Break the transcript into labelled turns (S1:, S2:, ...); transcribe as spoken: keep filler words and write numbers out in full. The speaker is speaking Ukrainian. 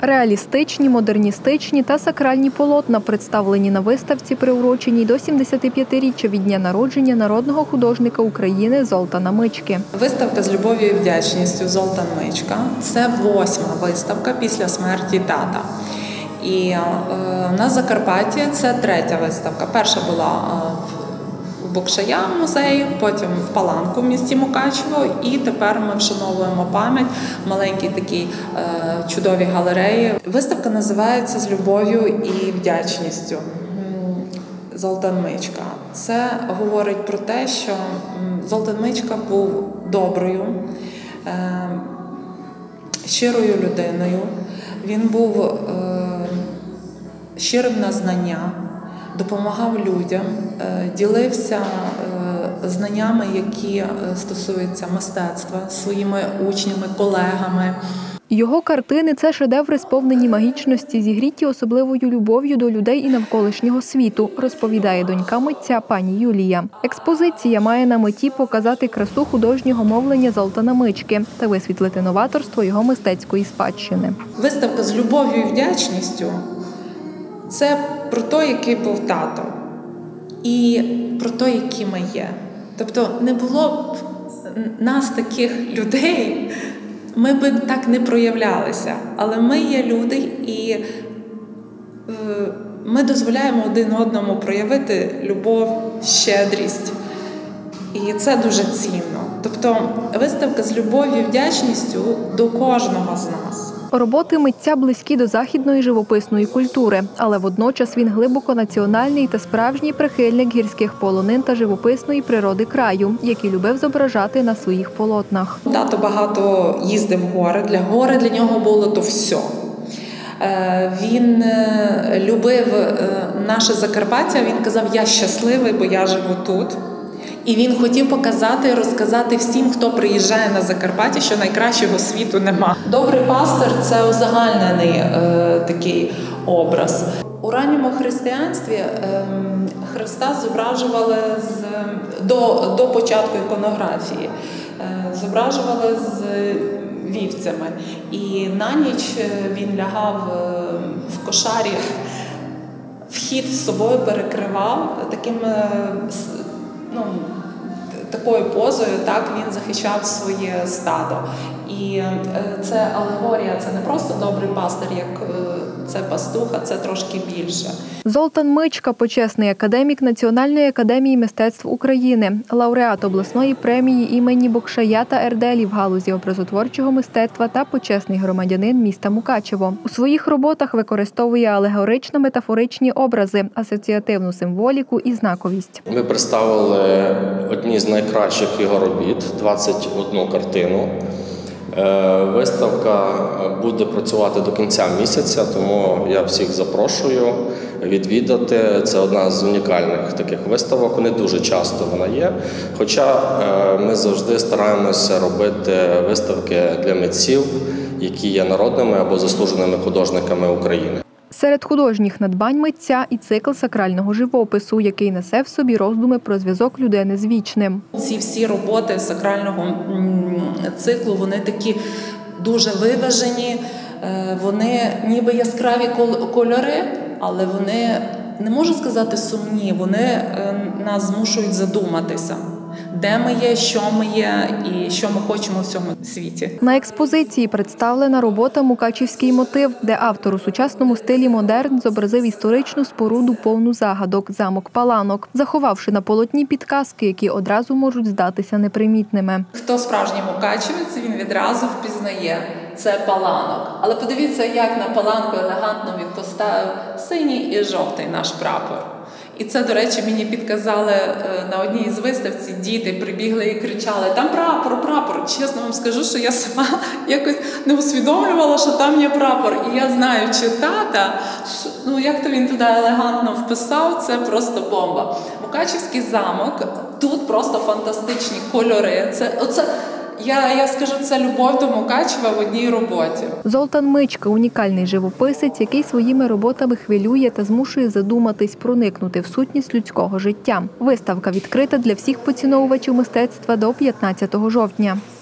S1: Реалістичні, модерністичні та сакральні полотна представлені на виставці, приуроченій до сімдесятип'ятиріччя від дня народження народного художника України Золтана Мички.
S2: Виставка «З любов'ю і вдячністю. Золтан Мичка» – це восьма виставка після смерті тата. І е, на Закарпатті це третя виставка. Перша була в Букшая музеї, потім в Паланку в місті Мукачево, і тепер ми вшановуємо пам'ять в маленькій такій е, чудовій галереї. Виставка називається «З любов'ю і вдячністю. Золтан Мичка». Це говорить про те, що Золтан Мичка був доброю, е, щирою людиною. Він був е, щирим на знання, допомагав людям, ділився знаннями, які стосуються мистецтва, своїми учнями, колегами.
S1: Його картини – це шедеври, сповнені магічності, зігріті особливою любов'ю до людей і навколишнього світу, розповідає донька митця пані Юлія. Експозиція має на меті показати красу художнього мовлення Золтана Мички та висвітлити новаторство його мистецької спадщини.
S2: Виставка «З любов'ю і вдячністю» – це про те, який був тато, і про те, які ми є. Тобто не було б нас, таких людей, ми б так не проявлялися. Але ми є люди, і ми дозволяємо один одному проявити любов, щедрість. І це дуже цінно. Тобто виставка «З любов'ю і вдячністю» до кожного з нас.
S1: Роботи митця близькі до західної живописної культури, але водночас він глибоко національний та справжній прихильник гірських полонин та живописної природи краю, які любив зображати на своїх полотнах.
S2: Тато багато їздив в гори, для гори для нього було то все. Він любив наше Закарпаття, він казав, я щасливий, бо я живу тут. І він хотів показати і розказати всім, хто приїжджає на Закарпаття, що найкращого світу нема. Добрий пастир – це узагальнений е, такий образ. У ранньому християнстві е, Христа зображували з, до, до початку іконографії, е, зображували з вівцями. І на ніч він лягав в кошарі, вхід з собою перекривав таким ну, такою позою, так, він захищав своє стадо. І це алегорія, це не просто добрий пастир, як це пастух, а це трошки більше.
S1: Золтан Мичка – почесний академік Національної академії мистецтв України, лауреат обласної премії імені Букшая та Ерделі в галузі образотворчого мистецтва та почесний громадянин міста Мукачево. У своїх роботах використовує алегорично-метафоричні образи, асоціативну символіку і знаковість.
S3: Ми представили одні з найкращих його робіт – двадцять одну картину. Виставка буде працювати до кінця місяця, тому я всіх запрошую відвідати. Це одна з унікальних таких виставок, не дуже часто вона є. Хоча ми завжди стараємося робити виставки для митців, які є народними або заслуженими художниками України.
S1: Серед художніх надбань митця і цикл сакрального живопису, який несе в собі роздуми про зв'язок людини з вічним.
S2: Ці всі роботи сакрального циклу, вони такі дуже виважені, вони ніби яскраві кольори, але вони, не можу сказати сумні, вони нас змушують задуматися. Де ми є, що ми є і що ми хочемо в цьому світі.
S1: На експозиції представлена робота «Мукачівський мотив», де автор у сучасному стилі модерн зобразив історичну споруду повну загадок – замок Паланок, заховавши на полотні підказки, які одразу можуть здатися непримітними.
S2: Хто справжній мукачівець, він відразу впізнає – це Паланок. Але подивіться, як на Паланку елегантно він поставив синій і жовтий наш прапор. І це, до речі, мені підказали на одній із виставці, діти прибігли і кричали, там прапор, прапор. Чесно вам скажу, що я сама якось не усвідомлювала, що там є прапор. І я знаю, чи тата, ну як то він туди елегантно вписав, це просто бомба. Мукачівський замок, тут просто фантастичні кольори. Це, оце, Я, я скажу, це любов до Мукачева в одній роботі.
S1: Золтан Мичка – унікальний живописець, який своїми роботами хвилює та змушує задуматись, проникнути в сутність людського життя. Виставка відкрита для всіх поціновувачів мистецтва до п'ятнадцятого жовтня.